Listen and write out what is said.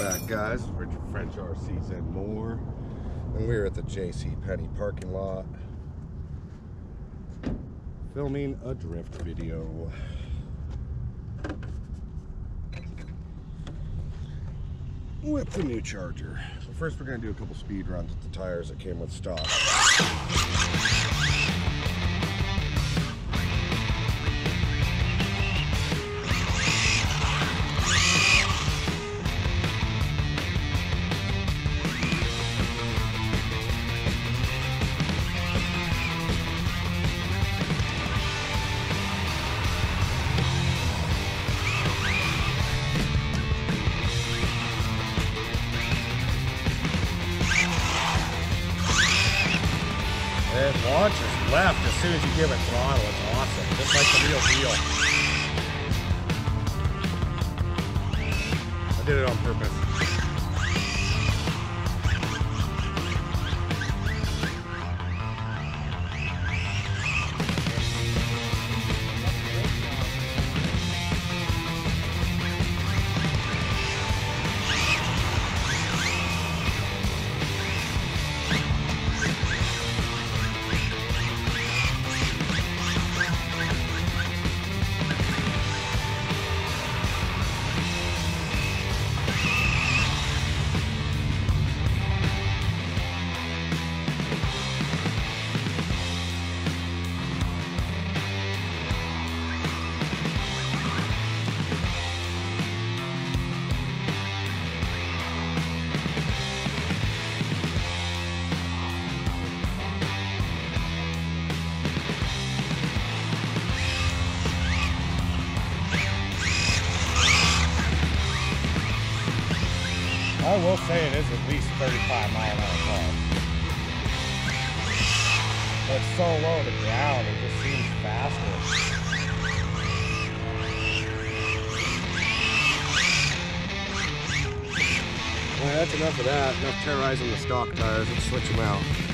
back, guys. Richard French RCs and more. And we're at the JC Penney parking lot filming a drift video. With the new Charger. So first we're going to do a couple speed runs with the tires that came with stock. It launches left as soon as you give it throttle. It's awesome, just like the real deal. I did it on purpose. I will say it is at least 35-mile-an-hour car. But it's so low to the ground, it just seems faster. Well, that's enough of that. Enough terrorizing the stock tires. Let's switch them out.